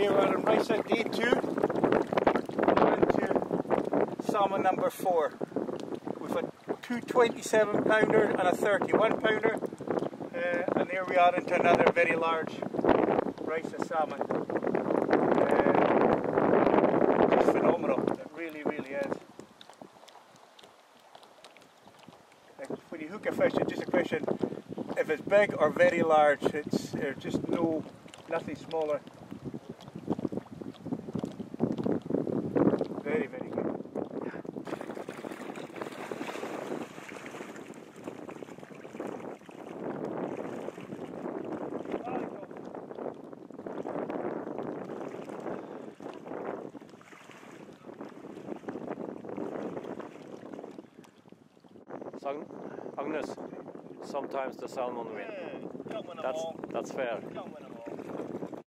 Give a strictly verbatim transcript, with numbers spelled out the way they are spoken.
here we're on race out day two. We're into salmon number four. We've got two twenty-seven pounder and a thirty-one pounder. Uh, and here we are into another very large race of salmon. Uh, just phenomenal, it really, really is. Like, when you hook a fish, it's just a question if it's big or very large. It's there's just no, nothing smaller. Very, very good. So, Agnes, sometimes the salmon win. Yeah, That's that's fair.